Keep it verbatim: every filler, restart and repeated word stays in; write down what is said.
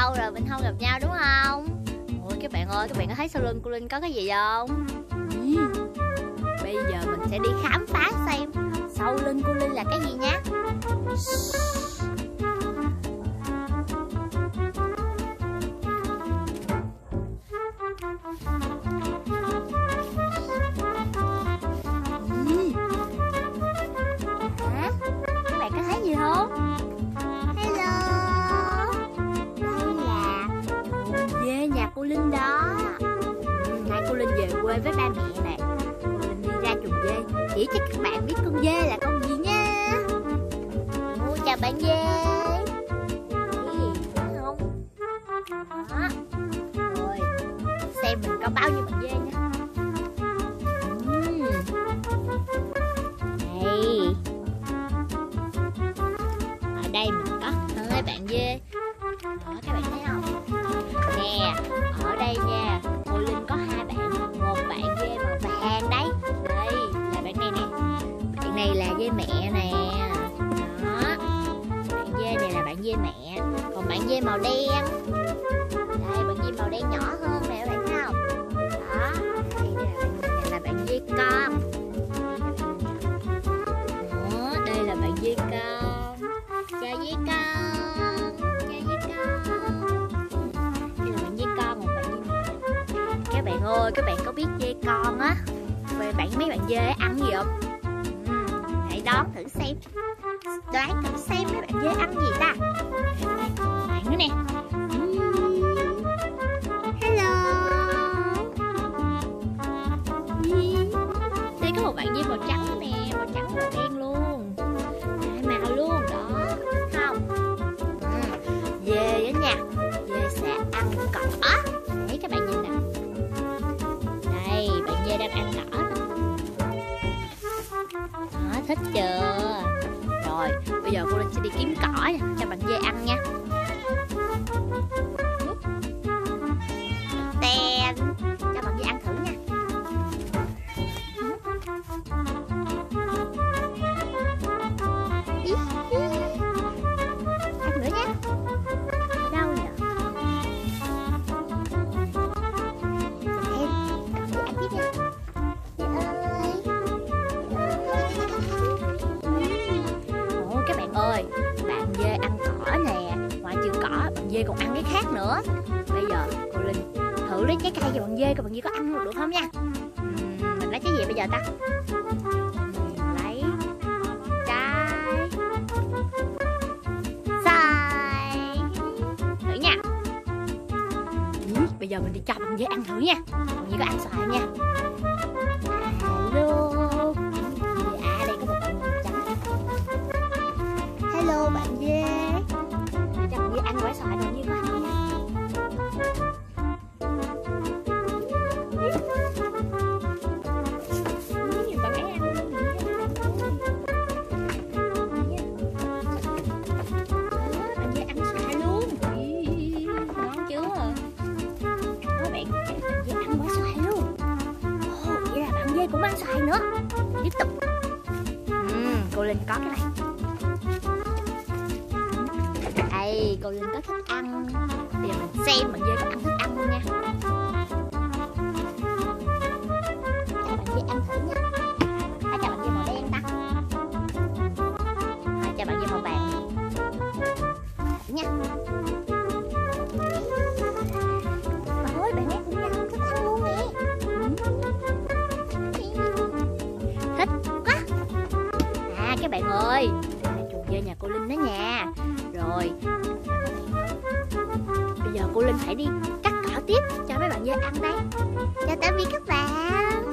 lâu rồi mình không gặp nhau đúng không? Ôi các bạn ơi, các bạn có thấy sau lưng cô Linh có cái gì không? Ừ. Bây giờ mình sẽ đi khám phá xem sau lưng cô Linh là cái gì nhé. Cô Linh đó. Nay cô Linh về quê với ba mẹ nè. Cô Linh đi ra chuồng dê chỉ cho các bạn biết con dê là con gì nha. Ủa, chào bạn dê. Gì không? Đó. Rồi xem mình có bao nhiêu bạn dê nha. Uhm. Đây. Ở đây mình có hai bạn dê. Đó, các bạn thấy không? Nè, ở đây nha, cô Linh có hai bạn, một bạn dê màu vàng đấy. Đây là bạn này nè. Bạn này là dê mẹ nè. Đó. Bạn dê này là bạn dê mẹ. Còn bạn dê màu đen. Đây, bạn dê màu đen nhỏ hơn nè, các bạn thấy không? Đó. Đây là bạn, này là bạn dê con. Đó, đây là bạn dê con. Chào dê con. Các bạn ơi, các bạn có biết dê con á, bạn mấy bạn dê ăn gì không? Ừ, hãy đoán thử xem, đoán thử xem mấy bạn dê ăn gì ta? Bạn nữa nè. Hello. Đây có một bạn dê màu trắng nè, màu trắng màu đen luôn, hai màu luôn đó, không? Ừ. Dê á nha, dê sẽ ăn cỏ. Đấy các bạn nhìn nè. Dê đang ăn cỏ nè. Đó, thích chưa? Rồi, bây giờ cô Linh sẽ đi kiếm cỏ nha, cho bạn dê ăn nha. Ten, cho bạn dê ăn thử nha. Ăn nữa nha. Đâu nhỉ? Ơi, bạn dê ăn cỏ nè, ngoài trừ cỏ, bạn dê còn ăn cái khác nữa. Bây giờ cô Linh thử lấy trái cây cho bạn dê, coi bạn dê có ăn được không nha. uhm, Mình lấy cái gì bây giờ ta? Mình lấy trái xoài thử nha. uhm, Bây giờ mình đi cho bạn dê ăn thử nha. Bạn dê có ăn xoài nha. Hello. Hello bạn dê. Cho bạn dê ăn quả xoài rồi như có ăn nha. Bạn ấy ăn. Bạn dê ăn xoài luôn. Ngon chưa? Đó bạn, bạn dê ăn quả xoài luôn. Ồ, vậy là bạn dê cũng ăn xoài nữa. Tiếp tục. uhm, Cô Linh có cái này. Đây, cô Linh có thức ăn. Bây giờ mình xem bạn dê có ăn thức ăn không nha. Cho bạn dê ăn thử nha. Hay cho bạn dê màu đen ta? Hay cho bạn dê màu vàng thử nha. Ôi, bạn ấy cũng ăn thức ăn luôn nè. Thích quá. À các bạn ơi, đây là chuồng dê nhà cô Linh đó nha. Rồi bây giờ cô Linh phải đi cắt cỏ tiếp cho mấy bạn dê ăn đây. Chào tạm biệt các bạn.